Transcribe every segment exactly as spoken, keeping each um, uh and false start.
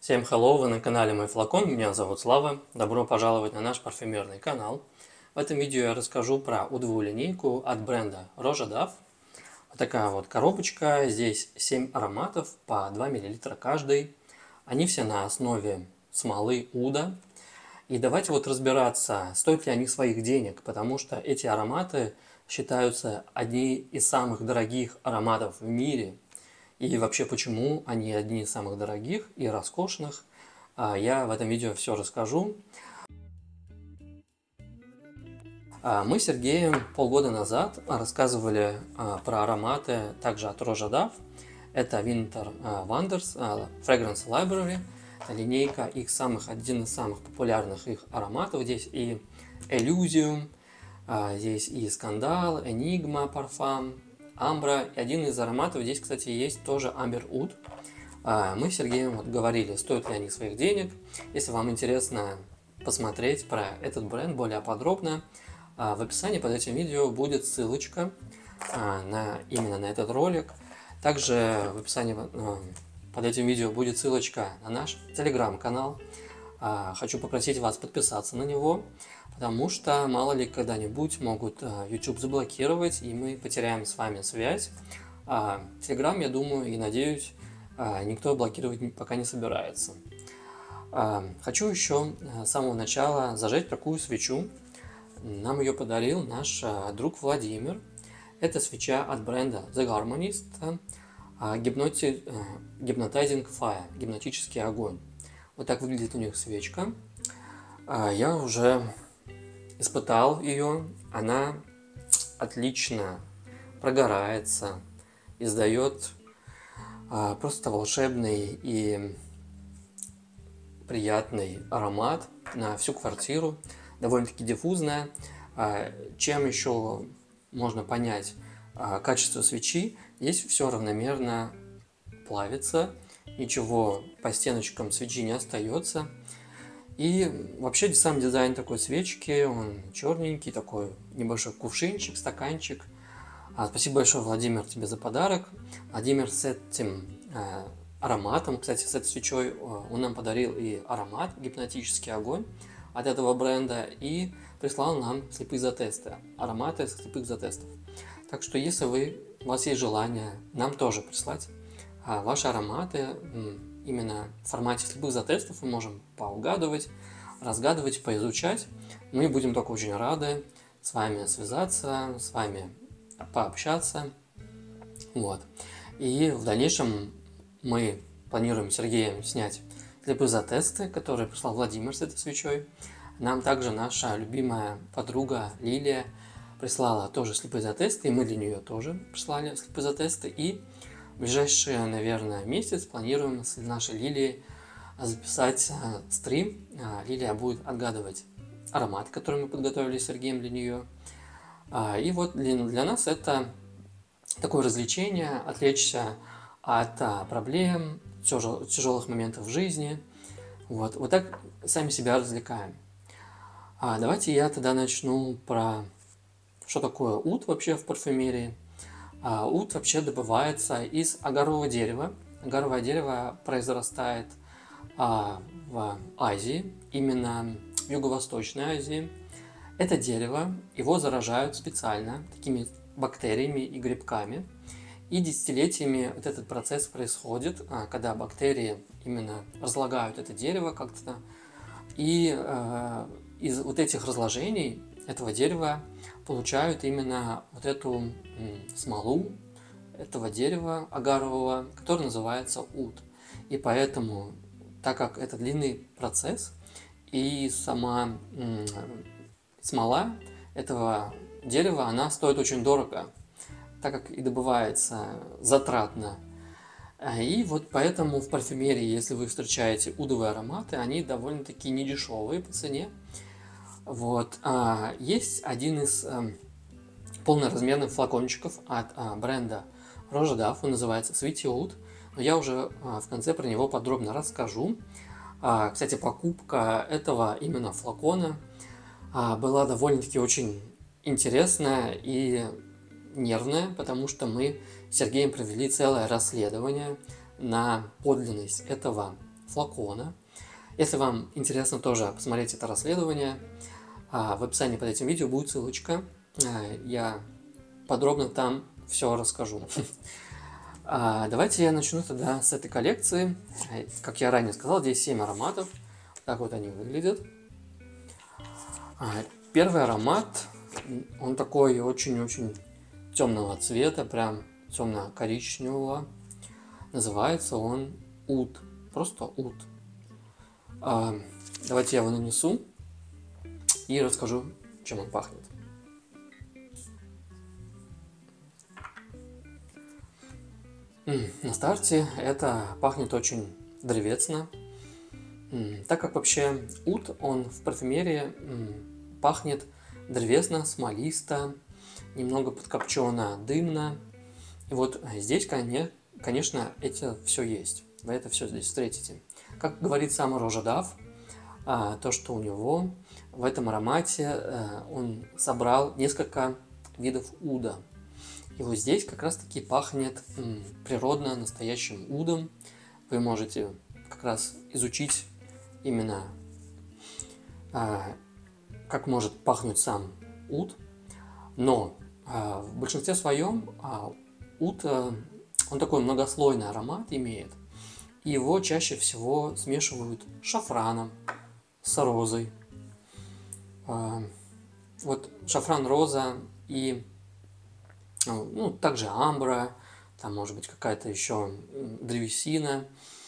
Всем hello, вы на канале Мой Флакон, меня зовут Слава, добро пожаловать на наш парфюмерный канал. В этом видео я расскажу про удовую линейку от бренда Rojadав. Вот такая вот коробочка, здесь семь ароматов по два миллилитра каждый. Они все на основе смолы уда. И давайте вот разбираться, стоят ли они своих денег, потому что эти ароматы считаются одни из самых дорогих ароматов в мире. И вообще, почему они одни из самых дорогих и роскошных, я в этом видео все расскажу. Мы с Сергеем полгода назад рассказывали про ароматы также от Rojadав. Это Winter Wonders Fragrance Library, линейка их самых, один из самых популярных их ароматов. Здесь и Elysium, здесь и Скандал, Enigma Parfum, Амбра. И один из ароматов здесь, кстати, есть тоже Amber Oud. Мы с Сергеем вот говорили, стоят ли они своих денег. Если вам интересно посмотреть про этот бренд более подробно, в описании под этим видео будет ссылочка на, именно на этот ролик. Также в описании под этим видео будет ссылочка на наш телеграм-канал. Хочу попросить вас подписаться на него, потому что мало ли когда-нибудь могут YouTube заблокировать, и мы потеряем с вами связь. Телеграм, я думаю и надеюсь, никто блокировать пока не собирается. Хочу еще с самого начала зажечь такую свечу. Нам ее подарил наш друг Владимир. Это свеча от бренда The Harmonist Hypnotizing Fire, гипнотический огонь. Вот так выглядит у них свечка. Я уже испытал ее. Она отлично прогорается, издает просто волшебный и приятный аромат на всю квартиру. Довольно-таки диффузная. Чем еще можно понять качество свечи? Здесь все равномерно плавится, ничего по стеночкам свечи не остается. И вообще сам дизайн такой свечки, он черненький, такой небольшой кувшинчик, стаканчик. А, спасибо большое, Владимир, тебе за подарок. Владимир с этим э, ароматом, кстати, с этой свечой э, он нам подарил и аромат гипнотический огонь от этого бренда и прислал нам слепые затесты, ароматы слепых затестов. Так что если вы, у вас есть желание нам тоже прислать а, ваши ароматы, именно в формате слепых затестов, мы можем поугадывать, разгадывать, поизучать. Мы будем только очень рады с вами связаться, с вами пообщаться. Вот. И в дальнейшем мы планируем с Сергеем снять слепые затесты, которые прислал Владимир с этой свечой. Нам также наша любимая подруга Лилия прислала тоже слепые затесты, и мы для нее тоже прислали слепые затесты. И в ближайший, наверное, месяц планируем с нашей Лилией записать стрим. Лилия будет отгадывать аромат, который мы подготовили с Сергеем для нее. И вот для, для нас это такое развлечение, отвлечься от проблем, тяжелых моментов в жизни. Вот, вот так сами себя развлекаем. А давайте я тогда начну про что такое уд вообще в парфюмерии. А, уд вообще добывается из агарового дерева. Агаровое дерево произрастает а, в Азии, именно в Юго-Восточной Азии. Это дерево, его заражают специально такими бактериями и грибками. И десятилетиями вот этот процесс происходит, когда бактерии именно разлагают это дерево как-то. И э, из вот этих разложений этого дерева получают именно вот эту м, смолу этого дерева агарового, который называется уд. И поэтому, так как это длинный процесс, и сама м, смола этого дерева, она стоит очень дорого, так как и добывается затратно. И вот поэтому в парфюмерии, если вы встречаете удовые ароматы, они довольно-таки недешевые по цене. Вот. А есть один из а, полноразмерных флакончиков от а, бренда Rojadав, он называется Sweety Oud, но я уже а, в конце про него подробно расскажу. А, кстати, покупка этого именно флакона а, была довольно-таки очень интересная и нервная, потому что мы с Сергеем провели целое расследование на подлинность этого флакона. Если вам интересно тоже посмотреть это расследование, в описании под этим видео будет ссылочка. Я подробно там все расскажу. Давайте я начну тогда с этой коллекции. Как я ранее сказал, здесь семь ароматов. Так вот они выглядят. Первый аромат, он такой очень-очень темного цвета, прям темно-коричневого. Называется он Oud. Просто Oud. Давайте я его нанесу и расскажу, чем он пахнет. На старте это пахнет очень древесно, так как вообще Oud, он в парфюмерии пахнет древесно, смолисто, немного подкопчено, дымно. И вот здесь, конечно, это все есть. Вы это все здесь встретите. Как говорит сам Рожедав, то, что у него в этом аромате он собрал несколько видов уда. И вот здесь как раз таки пахнет природно настоящим удом. Вы можете как раз изучить именно, как может пахнуть сам уд. Но в большинстве своем уд, он такой многослойный аромат имеет. И его чаще всего смешивают с шафраном, с розой. Вот шафран, роза и ну, также амбра, там может быть какая-то еще древесина.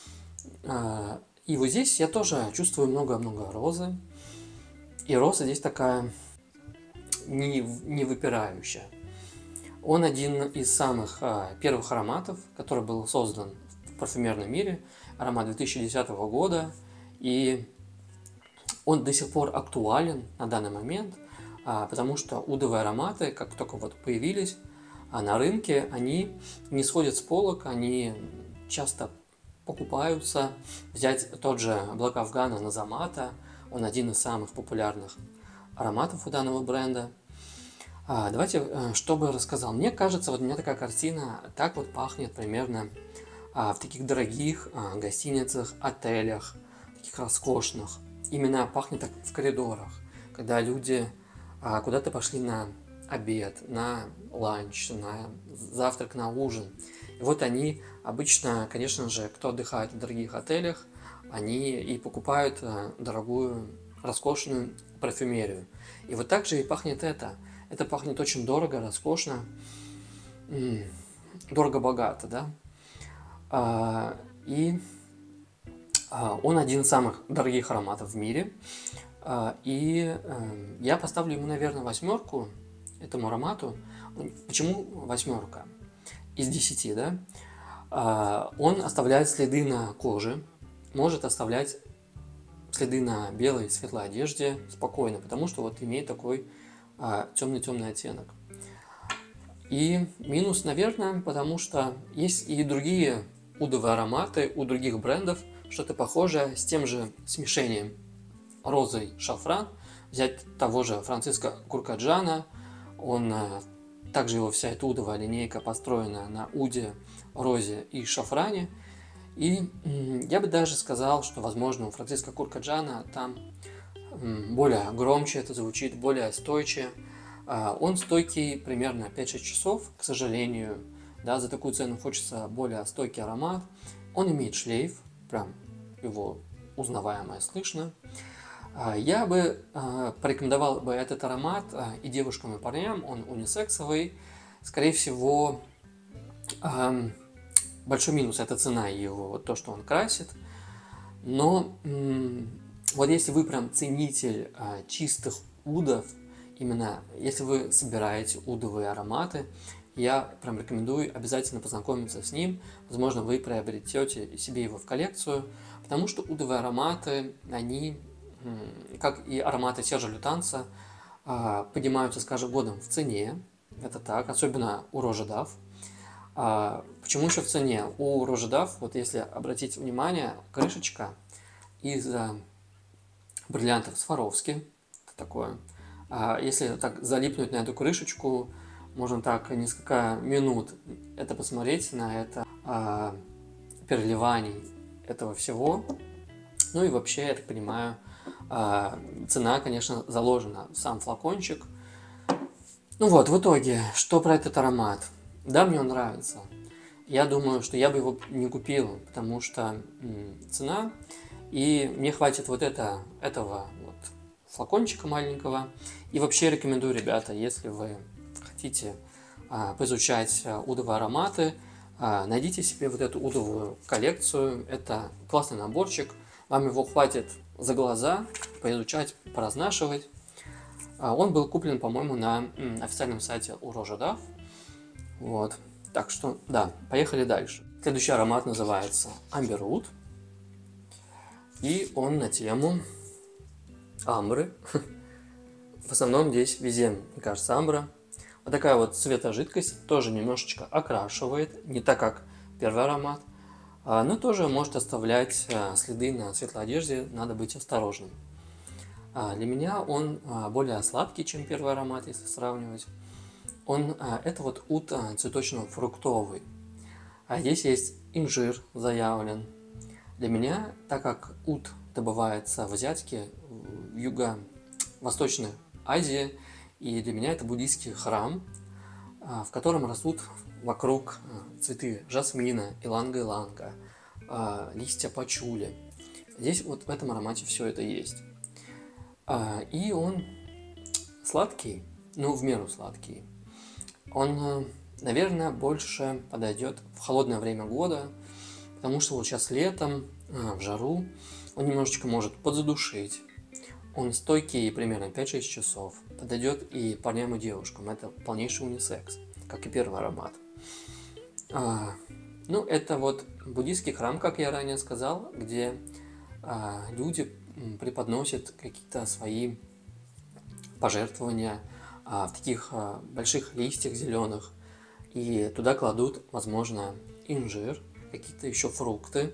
И вот здесь я тоже чувствую много-много розы. И роза здесь такая не, не выпирающая. Он один из самых первых ароматов, который был создан в парфюмерном мире. Аромат две тысячи десятого года. И он до сих пор актуален на данный момент, потому что удовые ароматы, как только вот появились на рынке, они не сходят с полок, они часто покупаются. Взять тот же Black Afghan Назамата, он один из самых популярных ароматов у данного бренда. Давайте, чтобы рассказал. Мне кажется, вот у меня такая картина, так вот пахнет примерно в таких дорогих гостиницах, отелях, таких роскошных. Именно пахнет так в коридорах, когда люди куда-то пошли на обед, на ланч, на завтрак, на ужин. И вот они обычно, конечно же, кто отдыхает в дорогих отелях, они и покупают дорогую, роскошную парфюмерию. И вот так же и пахнет это. Это пахнет очень дорого, роскошно, дорого-богато, да. И он один из самых дорогих ароматов в мире. И я поставлю ему, наверное, восьмерку, этому аромату. Почему восьмерка из десяти, да? Он оставляет следы на коже, может оставлять следы на белой светлой одежде спокойно, потому что вот имеет такой темный-темный оттенок. И минус, наверное, потому что есть и другие удовые ароматы у других брендов, что-то похожее с тем же смешением розы и шафран. Взять того же Франциско Куркаджана, он, также его вся эта удовая линейка построена на уде, розе и шафране. И я бы даже сказал, что, возможно, у Франциско Куркаджана там более громче это звучит, более стойче. Он стойкий примерно пять-шесть часов, к сожалению. Да, за такую цену хочется более стойкий аромат. Он имеет шлейф, прям его узнаваемое слышно. Я бы порекомендовал бы этот аромат и девушкам, и парням. Он унисексовый. Скорее всего, большой минус – это цена его, вот то, что он красит. Но вот если вы прям ценитель чистых удов, именно если вы собираете удовые ароматы, я прям рекомендую обязательно познакомиться с ним. Возможно, вы приобретете себе его в коллекцию, потому что удовые ароматы, они, как и ароматы Сержа Лютанса, поднимаются с каждым годом в цене. Это так, особенно у Рожедав. Почему еще в цене? У Рожедав, вот если обратить внимание, крышечка из бриллиантов Сваровски. Это такое. Если так залипнуть на эту крышечку, можно так несколько минут это посмотреть, на это переливание этого всего. Ну и вообще, я так понимаю, а, цена, конечно, заложена в сам флакончик. Ну вот, в итоге, что про этот аромат? Да, мне он нравится. Я думаю, что я бы его не купил, потому что м, цена, и мне хватит вот это, этого вот флакончика маленького. И вообще рекомендую, ребята, если вы хотите а, поизучать а, удовые ароматы, а, найдите себе вот эту удовую коллекцию. Это классный наборчик. Вам его хватит за глаза поизучать, поразнашивать. А, он был куплен, по-моему, на м, официальном сайте у Рожа. Вот. Так что, да, поехали дальше. Следующий аромат называется Amberwood. И он на тему амбры. В основном здесь везде, мне кажется, амбра. Вот такая вот цветожидкость тоже немножечко окрашивает. Не так, как первый аромат. Но тоже может оставлять следы на светлой одежде. Надо быть осторожным. Для меня он более сладкий, чем первый аромат, если сравнивать. Он, это вот ут цветочно-фруктовый. А здесь есть инжир заявлен. Для меня, так как ут добывается в Азиатске, в Юго-Восточной Азии, и для меня это буддийский храм, в котором растут вокруг цветы жасмина, иланга-иланга, листья пачули. Здесь вот в этом аромате все это есть. И он сладкий, ну в меру сладкий. Он, наверное, больше подойдет в холодное время года, потому что вот сейчас летом, в жару, он немножечко может подзадушить. Он стойкий примерно пять-шесть часов. Подойдет и парням, и девушкам. Это полнейший унисекс, как и первый аромат. А, ну, это вот буддийский храм, как я ранее сказал, где а, люди преподносят какие-то свои пожертвования а, в таких а, больших листьях зеленых. И туда кладут, возможно, инжир, какие-то еще фрукты.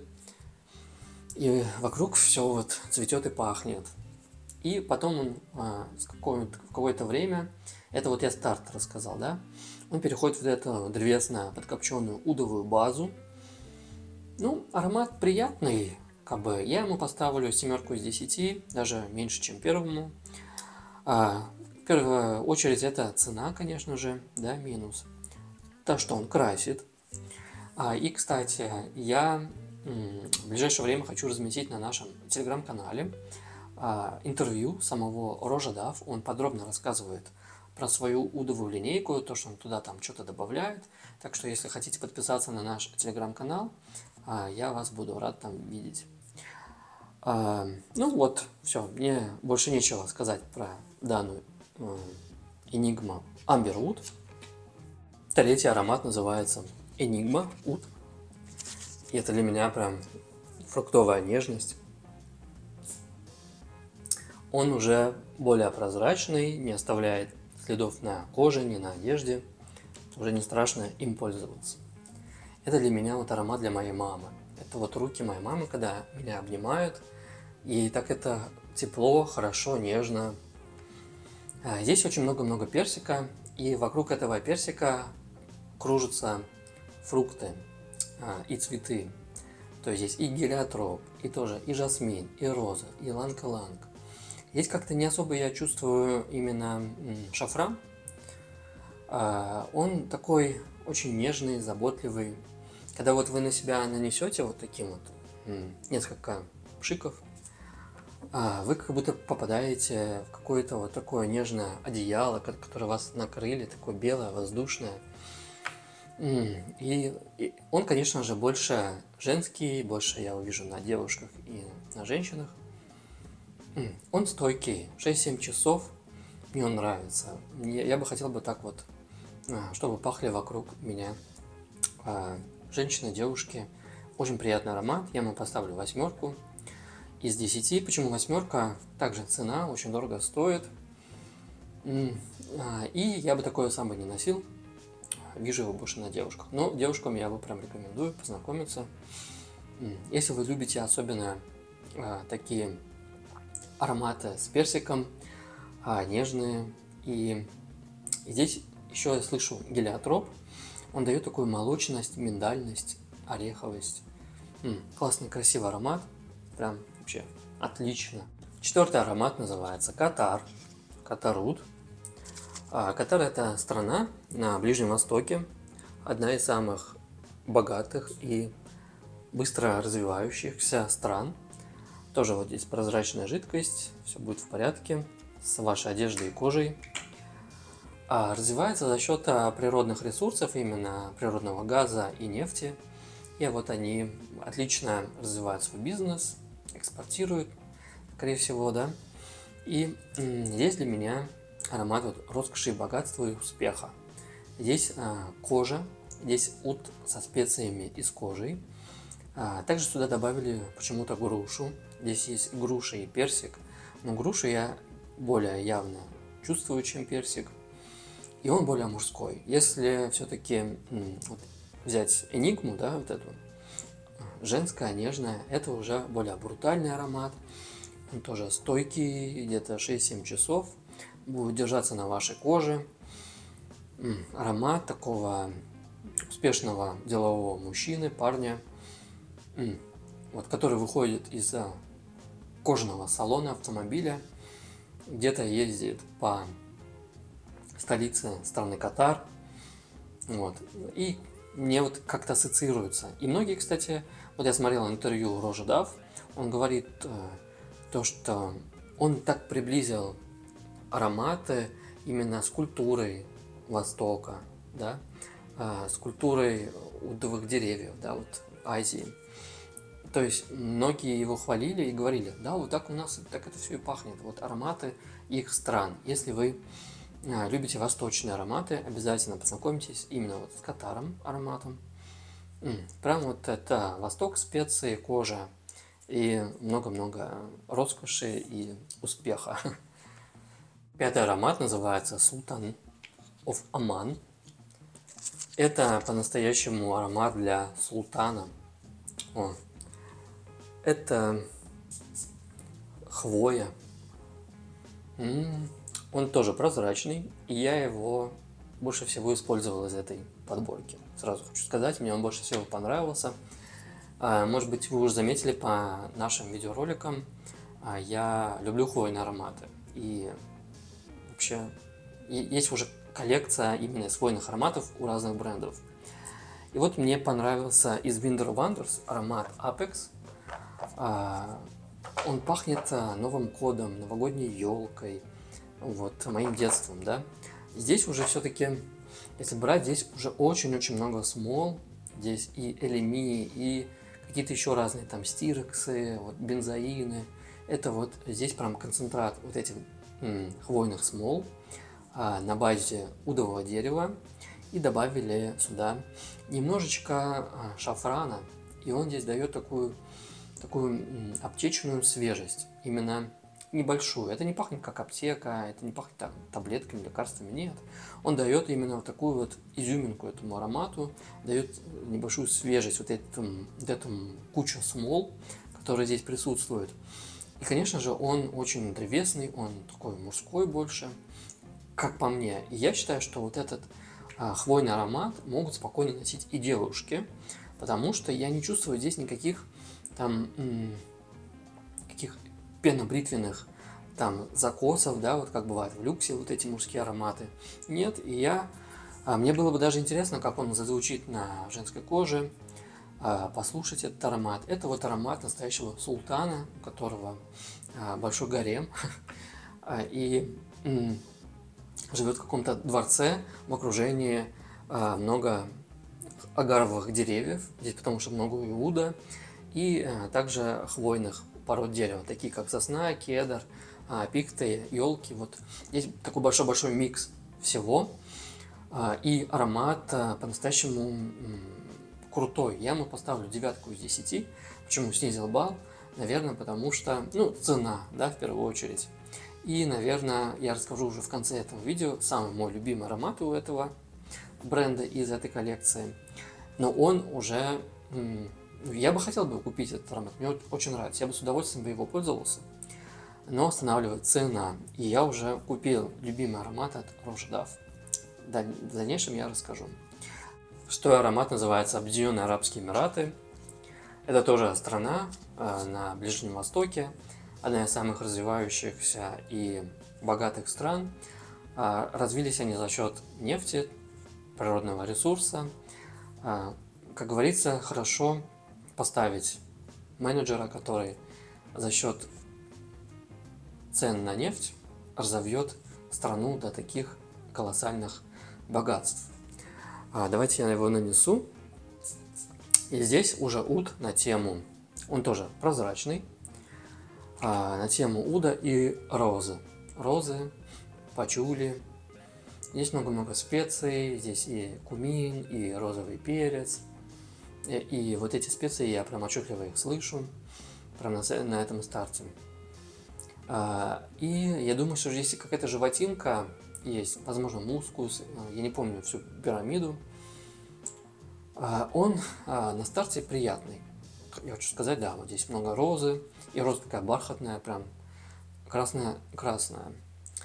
И вокруг все вот цветет и пахнет. И потом он а, с какое-то, в какое-то время, это вот я старт рассказал, да, он переходит в эту древесную подкопченую удовую базу. Ну, аромат приятный, как бы я ему поставлю семерку из десяти, даже меньше, чем первому. А, в первую очередь это цена, конечно же, да, минус. То, что он красит. А, и, кстати, я в ближайшее время хочу разместить на нашем телеграм-канале а, интервью самого Рожа Дав. Он подробно рассказывает про свою удовую линейку, то, что он туда там что-то добавляет. Так что, если хотите подписаться на наш телеграм-канал, а, я вас буду рад там видеть. А, ну вот, все, мне больше нечего сказать про данную э, Enigma Amberwood. Третий аромат называется Enigma Oud. И это для меня прям фруктовая нежность. Он уже более прозрачный, не оставляет следов на коже, ни на одежде. Уже не страшно им пользоваться. Это для меня вот аромат для моей мамы. Это вот руки моей мамы, когда меня обнимают. И так это тепло, хорошо, нежно. Здесь очень много-много персика. И вокруг этого персика кружатся фрукты и цветы. То есть здесь и гелиотроп, и тоже и жасмин, и роза, и иланг-иланг. Здесь как-то не особо я чувствую именно шафран. Он такой очень нежный, заботливый. Когда вот вы на себя нанесете вот таким вот несколько пшиков, вы как будто попадаете в какое-то вот такое нежное одеяло, которое вас накрыли, такое белое, воздушное. И, и он, конечно же, больше женский, больше я увижу на девушках и на женщинах. Он стойкий, шесть-семь часов, мне он нравится. Я, я бы хотел бы так вот, чтобы пахли вокруг меня женщины, девушки. Очень приятный аромат, я ему поставлю восьмерку из десяти. Почему восьмерка? Также цена, очень дорого стоит. И я бы такое сам бы не носил. Вижу его больше на девушках. Но девушкам я бы прям рекомендую познакомиться. Если вы любите особенно а, такие ароматы с персиком, а, нежные. И, и здесь еще я слышу гелиотроп. Он дает такую молочность, миндальность, ореховость. М, классный, красивый аромат. Прям вообще отлично. Четвертый аромат называется Катар, Катарут. А Катар — это страна на Ближнем Востоке, одна из самых богатых и быстро развивающихся стран. Тоже вот здесь прозрачная жидкость, все будет в порядке с вашей одеждой и кожей. А развивается за счет природных ресурсов, именно природного газа и нефти. И вот они отлично развивают свой бизнес, экспортируют, скорее всего, да. И здесь для меня аромат вот роскоши, богатства и успеха. Здесь а, кожа, здесь ут со специями и с кожей. А, также сюда добавили почему-то грушу. Здесь есть груша и персик, но грушу я более явно чувствую, чем персик. И он более мужской. Если все-таки вот, взять энигму, да, вот эту, женская, нежная, это уже более брутальный аромат. Он тоже стойкий, где-то шесть-семь часов. Будет держаться на вашей коже. Аромат такого успешного делового мужчины, парня, вот, который выходит из кожаного салона автомобиля, где-то ездит по столице страны Катар. Вот. И мне вот как-то ассоциируется. И многие, кстати, вот я смотрел интервью Рожа Дав, он говорит э, то, что он так приблизил ароматы именно с культурой Востока, да, э, с культурой удовых деревьев, да, вот Азии. То есть многие его хвалили и говорили, да, вот так у нас, так это все и пахнет, вот ароматы их стран. Если вы любите восточные ароматы, обязательно познакомьтесь именно вот с Катаром ароматом. Прям вот это Восток, специи, кожа и много-много роскоши и успеха. Пятый аромат называется Sultan of Oman. Это по-настоящему аромат для султана. О, это хвоя. М-м. Он тоже прозрачный, и я его больше всего использовал из этой подборки. Сразу хочу сказать, мне он больше всего понравился. Может быть, вы уже заметили по нашим видеороликам, я люблю хвойные ароматы. И вообще есть уже коллекция именно из хвойных ароматов у разных брендов. И вот мне понравился из Winter Wonders аромат Apex. Он пахнет Новым годом, новогодней елкой. Вот, моим детством, да. Здесь уже все-таки, если брать, здесь уже очень-очень много смол. Здесь и элеми, и какие-то еще разные там стирексы, вот, бензоины. Это вот здесь прям концентрат вот этих м, хвойных смол а, на базе удового дерева. И добавили сюда немножечко а, шафрана. И он здесь дает такую, такую м, аптечную свежесть. Именно небольшую. Это не пахнет как аптека, это не пахнет там, таблетками, лекарствами, нет. Он дает именно вот такую вот изюминку этому аромату, дает небольшую свежесть вот этому, вот этому куча смол, которые здесь присутствуют. И, конечно же, он очень древесный, он такой мужской больше, как по мне. И я считаю, что вот этот а, хвойный аромат могут спокойно носить и девушки, потому что я не чувствую здесь никаких там м- каких пенобритвенных там закосов, да, вот как бывает в люксе, вот эти мужские ароматы. Нет, и я, а, мне было бы даже интересно, как он зазвучит на женской коже, а, послушать этот аромат. Это вот аромат настоящего султана, у которого а, большой гарем, а, и м, живет в каком-то дворце в окружении а, много агаровых деревьев, здесь потому что много иуда, и а, также хвойных пород дерева, такие как сосна, кедр, пикты, елки. Вот здесь такой большой-большой микс всего. И аромат по-настоящему крутой. Я ему поставлю девятку из десяти. Почему снизил балл? Наверное, потому что, ну, цена, да, в первую очередь. И, наверное, я расскажу уже в конце этого видео самый мой любимый аромат у этого бренда из этой коллекции. Но он уже... Я бы хотел бы купить этот аромат, мне очень нравится, я бы с удовольствием бы его пользовался, но останавливает цена, и я уже купил любимый аромат от Рожа Дав. В дальнейшем я расскажу. Шестой аромат называется Объединенные Арабские Эмираты. Это тоже страна э, на Ближнем Востоке, одна из самых развивающихся и богатых стран. Э, развились они за счет нефти, природного ресурса. Э, как говорится, хорошо поставить менеджера, который за счет цен на нефть разовьет страну до таких колоссальных богатств. А, давайте я его нанесу. И здесь уже уд на тему, он тоже прозрачный, а, на тему уда и розы. Розы, пачули. Здесь много-много специй, здесь и кумин, и розовый перец. И, и вот эти специи, я прям отчетливо их слышу, прям на, на этом старте. А, и я думаю, что здесь какая-то животинка есть, возможно, мускус, я не помню всю пирамиду. А, он а, на старте приятный. Я хочу сказать, да, вот здесь много розы, и роза такая бархатная, прям красная-красная.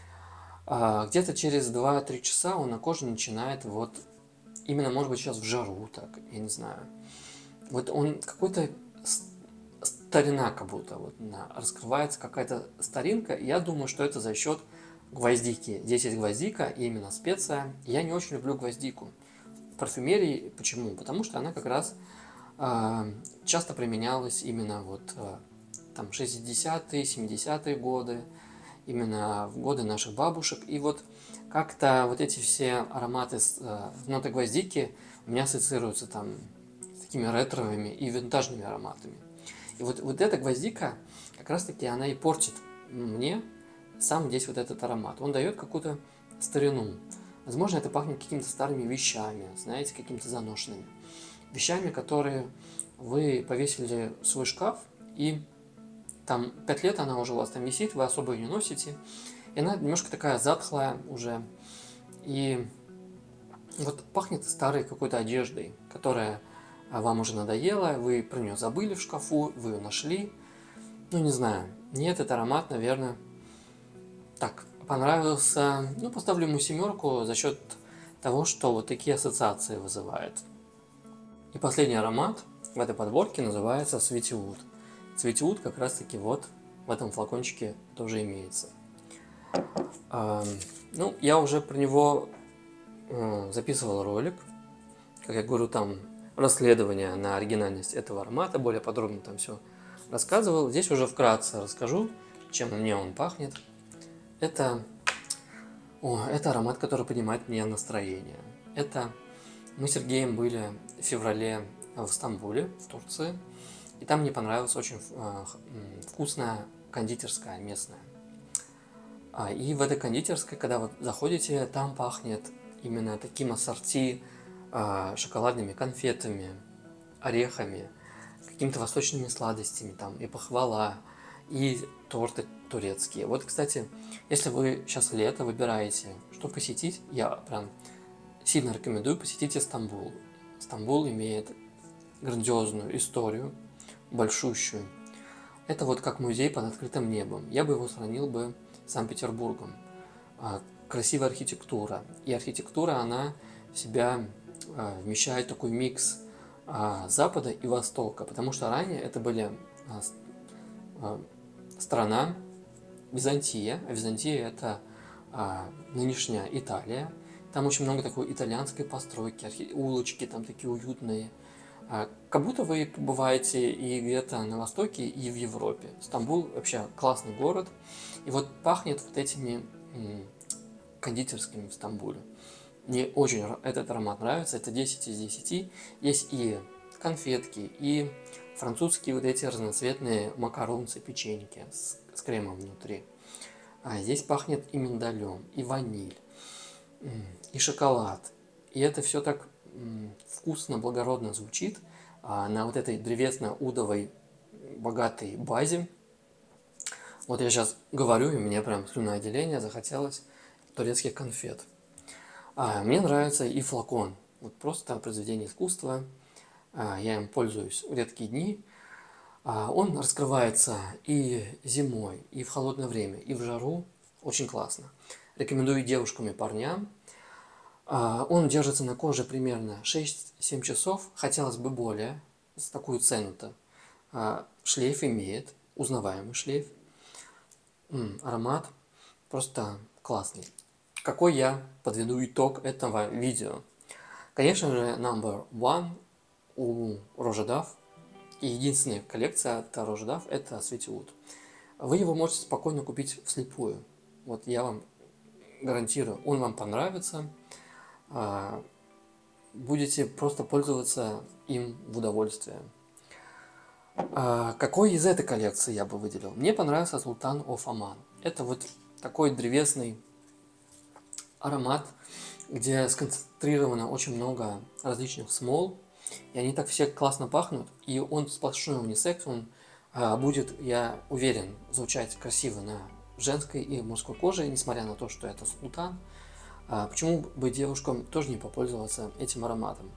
А, где-то через два-три часа он на коже начинает вот, именно, может быть, сейчас в жару, так, я не знаю. Вот он какой-то старина как будто, вот, раскрывается какая-то старинка. Я думаю, что это за счет гвоздики. Здесь есть гвоздика, и именно специя. Я не очень люблю гвоздику в парфюмерии. Почему? Потому что она как раз э, часто применялась именно вот э, там шестидесятые, семидесятые годы, именно в годы наших бабушек. И вот как-то вот эти все ароматы с э, ноты гвоздики у меня ассоциируются там с такими ретровыми и винтажными ароматами. И вот, вот эта гвоздика, как раз таки она и портит мне сам здесь вот этот аромат. Он дает какую-то старину. Возможно, это пахнет какими-то старыми вещами, знаете, какими-то заношенными вещами, которые вы повесили в свой шкаф, и там пять лет она уже у вас там висит, вы особо ее не носите, и она немножко такая затхлая уже, и вот пахнет старой какой-то одеждой, которая вам уже надоела, вы про нее забыли в шкафу, вы ее нашли, ну не знаю, мне этот аромат, наверное, так, понравился, ну, поставлю ему семерку за счет того, что вот такие ассоциации вызывает. И последний аромат в этой подборке называется Sweetie Sweetie как раз таки вот в этом флакончике тоже имеется. А, ну, я уже про него э, записывал ролик, как я говорю, там расследование на оригинальность этого аромата, более подробно там все рассказывал. Здесь уже вкратце расскажу, чем мне он пахнет. Это, о, это аромат, который поднимает мне настроение. Это мы с Сергеем были в феврале в Стамбуле, в Турции, и там мне понравилась очень э, вкусная кондитерская местная. А, и в этой кондитерской, когда вы заходите, там пахнет именно таким ассорти э, шоколадными конфетами, орехами, какими-то восточными сладостями, там и пахвала, и торты турецкие. Вот, кстати, если вы сейчас лето выбираете, что посетить, я прям сильно рекомендую посетить Стамбул. Стамбул имеет грандиозную историю, большущую. Это вот как музей под открытым небом. Я бы его сравнил бы с Санкт-Петербургом. Красивая архитектура. И архитектура, она в себя вмещает такой микс Запада и Востока. Потому что ранее это были страна Византия. А Византия это а, нынешняя Италия. Там очень много такой итальянской постройки, архи... улочки там такие уютные. А, как будто вы побываете и где-то на Востоке, и в Европе. Стамбул вообще классный город. И вот пахнет вот этими м, кондитерскими в Стамбуле. Мне очень этот аромат нравится. Это десять из десяти. Есть и конфетки, и французские вот эти разноцветные макаронцы, печеньки с, с кремом внутри. А здесь пахнет и миндалем, и ваниль, и шоколад. И это все так вкусно, благородно звучит а, на вот этой древесно-удовой богатой базе. Вот я сейчас говорю, и мне прям слюноотделение захотелось турецких конфет. А, мне нравится и флакон. Вот просто произведение искусства. А, я им пользуюсь в редкие дни. А, он раскрывается и зимой, и в холодное время, и в жару. Очень классно. Рекомендую девушкам и парням. А, он держится на коже примерно шесть-семь часов. Хотелось бы более. За такую цену-то. А, шлейф имеет, узнаваемый шлейф. М, аромат просто классный. Какой я подведу итог этого видео? Конечно же, number one у Рожедав и единственная коллекция от Рожедав это Sweetywood. Вы его можете спокойно купить вслепую. Вот я вам гарантирую, он вам понравится. А, будете просто пользоваться им в удовольствие. А, какой из этой коллекции я бы выделил? Мне понравился Sultan of Oman. Это вот такой древесный аромат, где сконцентрировано очень много различных смол, и они так все классно пахнут, и он сплошной унисекс, он а, будет, я уверен, звучать красиво на женской и мужской коже, несмотря на то, что это султан. А, почему бы девушкам тоже не попользоваться этим ароматом?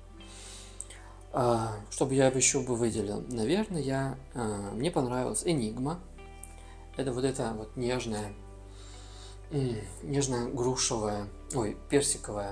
А, чтобы я еще бы выделил, наверное, я, а, мне понравилась Enigma. Это вот это вот нежное, нежное грушевое, ой, персиковое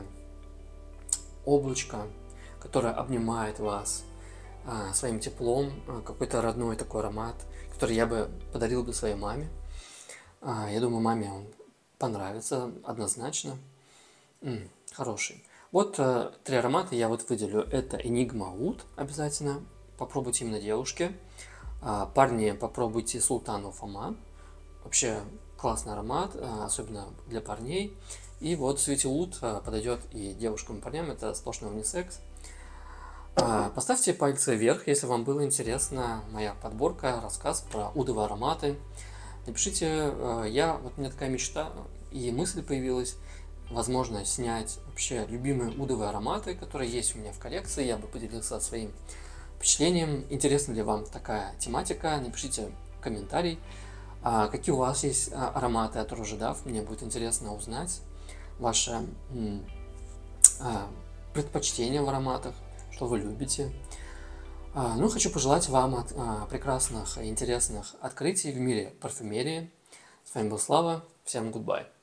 облачко, которое обнимает вас а, своим теплом, а, какой-то родной такой аромат, который я бы подарил бы своей маме. А, я думаю, маме он понравится однозначно. М, хороший. Вот а, три аромата я вот выделю. Это Enigma Oud обязательно. Попробуйте именно девушки. А, парни, попробуйте Sultan of Oman. Вообще классный аромат, особенно для парней. И вот Sweetywood подойдет и девушкам, и парням, это сплошной унисекс. Поставьте пальцы вверх, если вам было интересна моя подборка, рассказ про удовые ароматы. Напишите, я, вот у меня такая мечта и мысль появилась, возможно, снять вообще любимые удовые ароматы, которые есть у меня в коллекции. Я бы поделился своим впечатлением. Интересна ли вам такая тематика? Напишите комментарий. А какие у вас есть ароматы от Рожедав? Мне будет интересно узнать ваши а, предпочтения в ароматах, что вы любите. А, ну, хочу пожелать вам от, а, прекрасных и интересных открытий в мире парфюмерии. С вами был Слава. Всем goodbye.